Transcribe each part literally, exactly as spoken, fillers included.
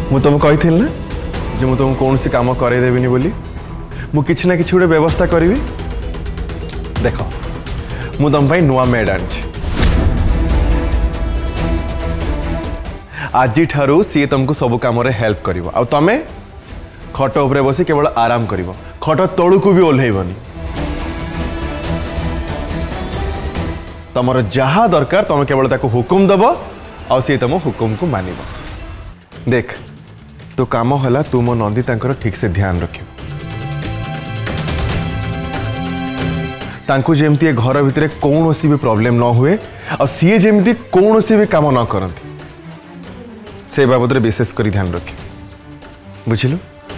मु तुम कही ना जे मु तुम कौन सी काम करदेविनी बोली मु किछि ना किछि गोटे व्यवस्था करी। देख मु तुम नुआ मेड आनी आज ठारू सी तुमको सब काम हेल्प कर तमें खट उपरे बसी केवल आराम कर खट तलू को भी ओह्लैबनी तुम जहा दरकार तुम केवल ताको हुकुम दब आ सी तुम हुकुम को मान। देख तो काम है तू मो नंदी तांकर ठीक से ध्यान रख तांको जेमती घर भितर कौन सी भी प्रॉब्लम न हुए और सी जेमती कौन सी भी काम न करती से बाबद विशेष कर ध्यान रख बुझिलु।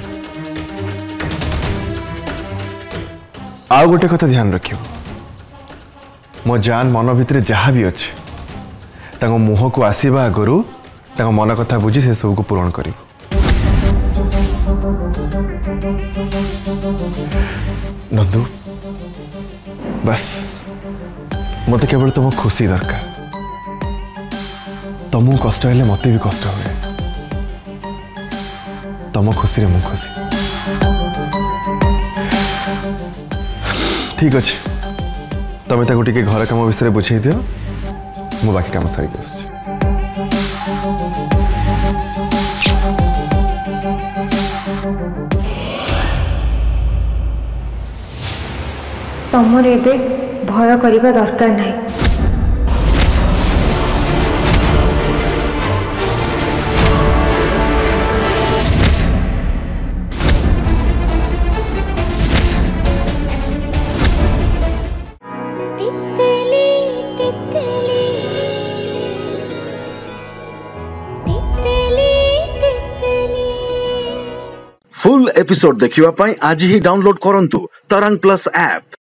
आउ गोटे कथा ध्यान रख मो जान मन भितर जहाँ भी अच्छे तांको मुह को आसवा आगु तांको मन कथा बुझी से सब को पूरण कर नंदू बस मत केवल तुम खुशी दरकार तुमको कष्ट है मत भी कष्ट हुए तुम खुशी मु खुशी ठीक अच्छे तुम ताको टिके घर काम विषय बुझे दियो मु बाकी काम सारी तमर एबे भय करिबा दरकार नहीं। फुल एपिसोड देखिवा पाई आज ही डाउनलोड करंतु तरंग प्लस ऐप।